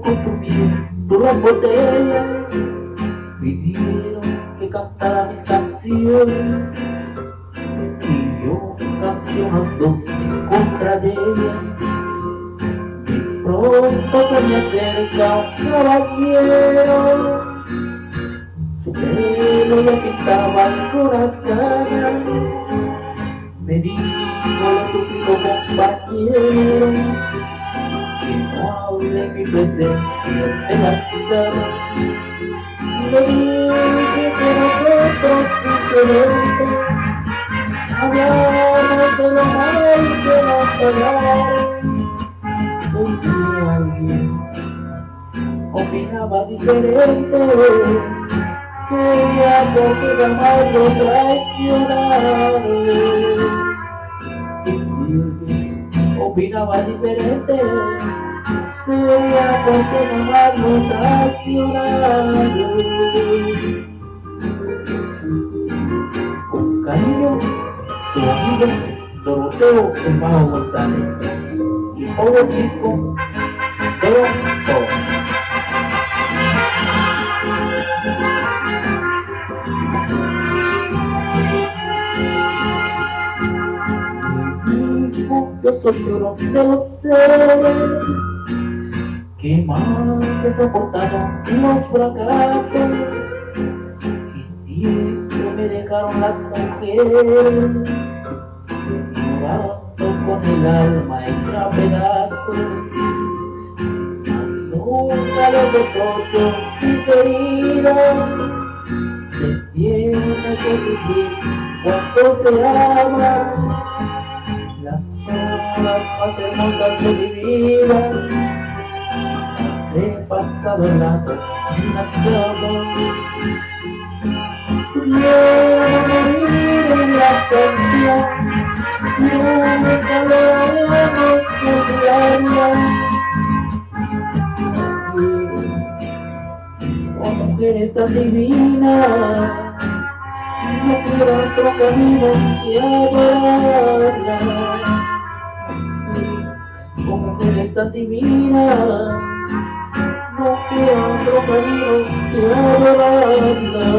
consumiendo las botellas, pidieron que cantara mis canciones y yo canté unas dos en contra de ellas. De pronto se me acerca un caballero, su pelo le pintaba algunas canas. Me dijo el estúpido compañero que no hable en mi presencia de la ciudad. Le dije que nosotros simplemente hablamos de lo mal que nos pagaron. Y si alguien opinaba diferente, sería porque jamás lo traicionaron. Y si alguien opinaba diferente, sería porque jamás lo traicionaron. Con cariño, tu amigo Doroteo Hermano González y Power Disco Toronto. Yo soy uno de los seres que más he soportado los fracasos y siempre me dejaron las mujeres llorando con el alma hecha pedazos. Mas nunca les reprocho mis heridas, se tiene que sufrir cuando se ama. Las horas más hermosas de mi vida las he pasado al lado de una cama. Pudiera morir en la canción, nunca lo haremos en diaria. Oh, mujer tan divina, no quiero otro camino que adorarla. Oh, mujer tan divina, no quiero otro camino que adorarla.